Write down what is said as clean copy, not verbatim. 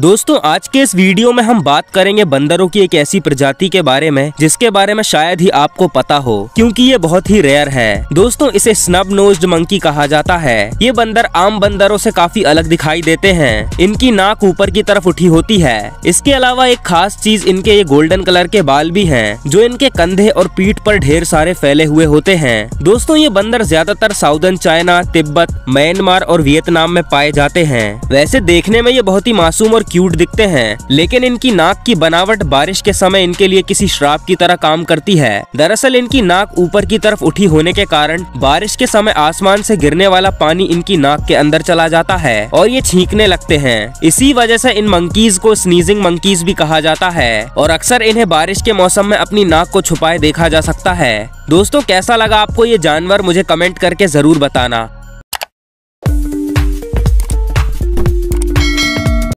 दोस्तों आज के इस वीडियो में हम बात करेंगे बंदरों की एक ऐसी प्रजाति के बारे में जिसके बारे में शायद ही आपको पता हो, क्योंकि ये बहुत ही रेयर है। दोस्तों इसे स्नब नोज्ड मंकी कहा जाता है। ये बंदर आम बंदरों से काफी अलग दिखाई देते हैं। इनकी नाक ऊपर की तरफ उठी होती है। इसके अलावा एक खास चीज इनके ये गोल्डन कलर के बाल भी हैं, जो इनके कंधे और पीठ पर ढेर सारे फैले हुए होते हैं। दोस्तों ये बंदर ज्यादातर साउदर्न चाइना, तिब्बत, म्यांमार और वियतनाम में पाए जाते हैं। वैसे देखने में ये बहुत ही मासूम और क्यूट दिखते हैं, लेकिन इनकी नाक की बनावट बारिश के समय इनके लिए किसी श्राप की तरह काम करती है। दरअसल इनकी नाक ऊपर की तरफ उठी होने के कारण बारिश के समय आसमान से गिरने वाला पानी इनकी नाक के अंदर चला जाता है और ये छींकने लगते हैं। इसी वजह से इन मंकीज को स्नीजिंग मंकीज भी कहा जाता है और अक्सर इन्हें बारिश के मौसम में अपनी नाक को छुपाए देखा जा सकता है। दोस्तों कैसा लगा आपको ये जानवर, मुझे कमेंट करके जरूर बताना।